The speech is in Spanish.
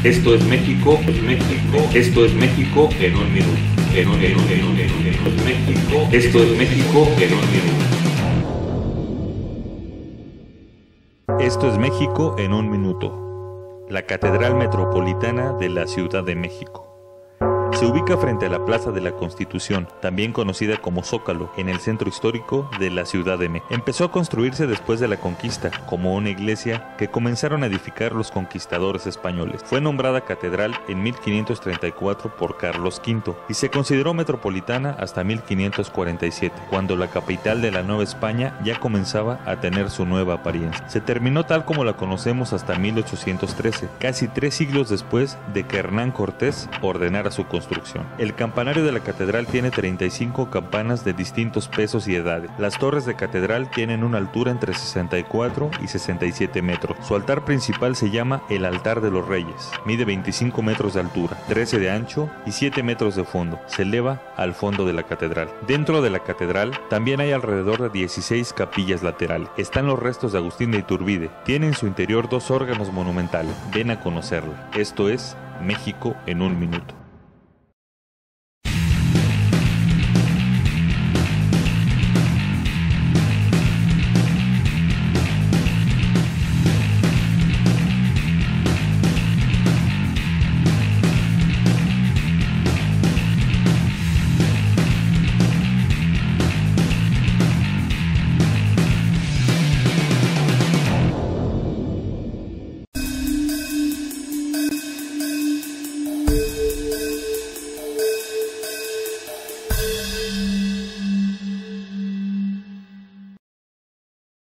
Esto es México, esto es México en un minuto. Esto es México en un minuto. Esto es México en un minuto. La Catedral Metropolitana de la Ciudad de México. Se ubica frente a la Plaza de la Constitución, también conocida como Zócalo, en el centro histórico de la Ciudad de México. Empezó a construirse después de la conquista, como una iglesia que comenzaron a edificar los conquistadores españoles. Fue nombrada catedral en 1534 por Carlos V y se consideró metropolitana hasta 1547, cuando la capital de la Nueva España ya comenzaba a tener su nueva apariencia. Se terminó tal como la conocemos hasta 1813, casi 3 siglos después de que Hernán Cortés ordenara su construcción. El campanario de la catedral tiene 35 campanas de distintos pesos y edades. Las torres de catedral tienen una altura entre 64 y 67 metros. Su altar principal se llama el Altar de los Reyes. Mide 25 metros de altura, 13 de ancho y 7 metros de fondo. Se eleva al fondo de la catedral. Dentro de la catedral también hay alrededor de 16 capillas laterales. Están los restos de Agustín de Iturbide. Tiene en su interior 2 órganos monumentales. Ven a conocerla. Esto es México en un minuto.